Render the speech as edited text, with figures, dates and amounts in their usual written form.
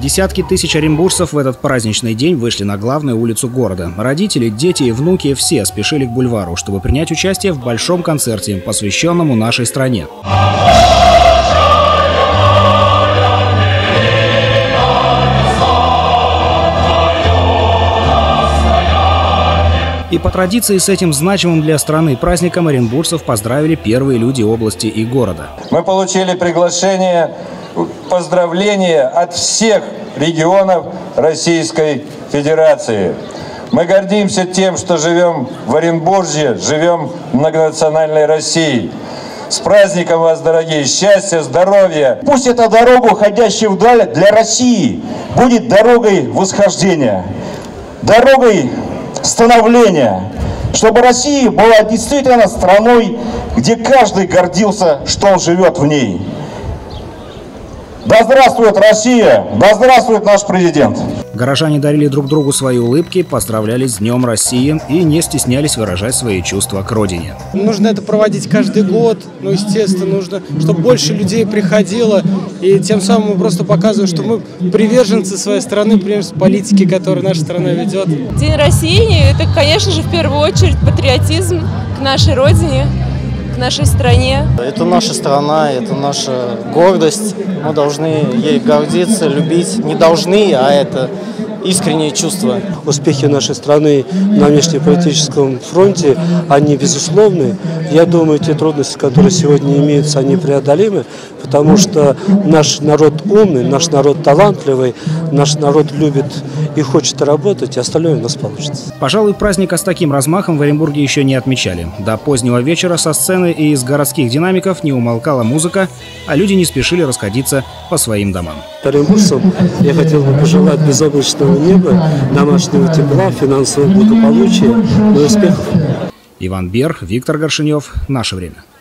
Десятки тысяч оренбуржцев в этот праздничный день вышли на главную улицу города. Родители, дети и внуки все спешили к бульвару, чтобы принять участие в большом концерте, посвященному нашей стране. И по традиции с этим значимым для страны праздником оренбуржцев поздравили первые люди области и города. Мы получили приглашение, поздравления от всех регионов Российской Федерации. Мы гордимся тем, что живем в Оренбурге, живем в многонациональной России. С праздником вас, дорогие! Счастья, здоровья! Пусть эта дорога, уходящая вдаль, для России будет дорогой восхождения, дорогой становления, чтобы Россия была действительно страной, где каждый гордился, что он живет в ней. Да здравствует Россия! Да здравствует наш президент! Горожане дарили друг другу свои улыбки, поздравляли с Днем России и не стеснялись выражать свои чувства к родине. Нужно это проводить каждый год, естественно, нужно, чтобы больше людей приходило, и тем самым мы просто показываем, что мы приверженцы своей страны, приверженцы политики, которую наша страна ведет. День России – это, конечно же, в первую очередь патриотизм к нашей родине, к нашей стране. Это наша страна, это наша гордость. Мы должны ей гордиться, любить. Не должны, а это искренние чувства. Успехи нашей страны на внешнеполитическом фронте, они безусловны. Я думаю, те трудности, которые сегодня имеются, они преодолимы, потому что наш народ умный, наш народ талантливый, наш народ любит и хочет работать, и остальное у нас получится. Пожалуй, праздника с таким размахом в Оренбурге еще не отмечали. До позднего вечера со сцены и из городских динамиков не умолкала музыка, а люди не спешили расходиться по своим домам. Оренбуржцам я хотел бы пожелать безоблачного неба, домашнего тепла, финансового благополучия и успехов. Иван Бер, Виктор Горшинев. Наше время.